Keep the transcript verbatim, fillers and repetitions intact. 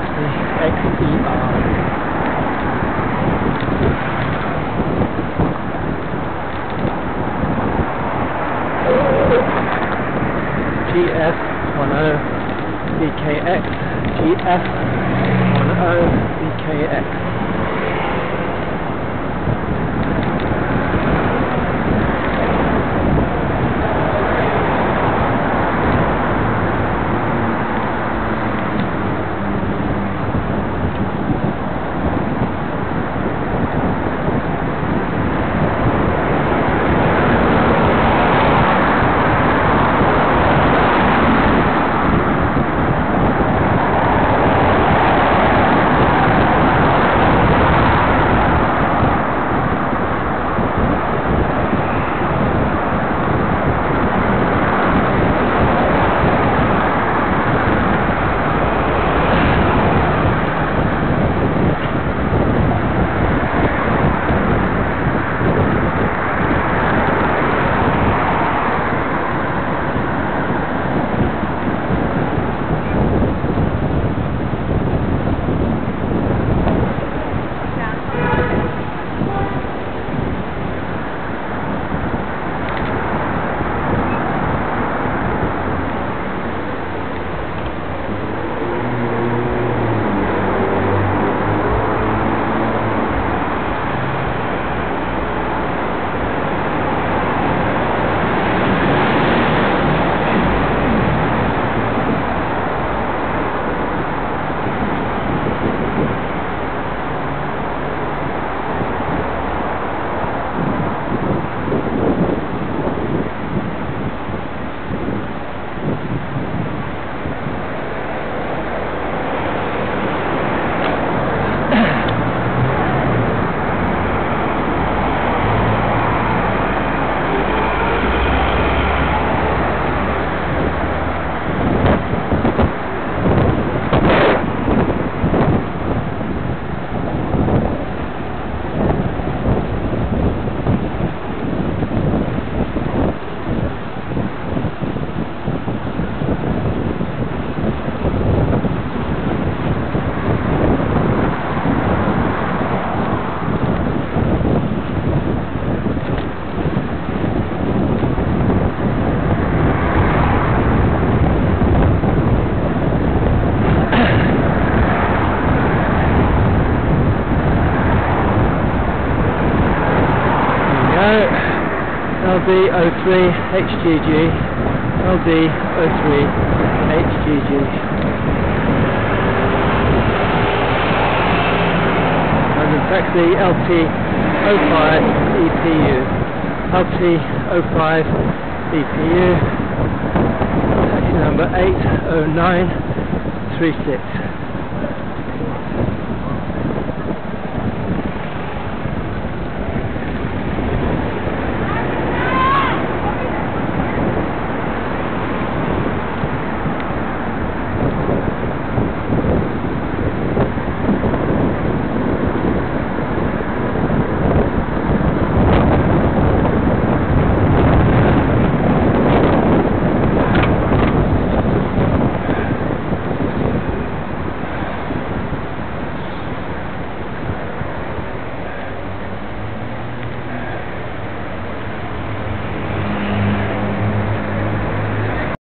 the X E R. G F ten E K X, G F ten E K X. L D zero three H G G, L D zero three H G G. And the taxi L T zero five E P U, L T zero five E P U, taxi number eight zero nine three six.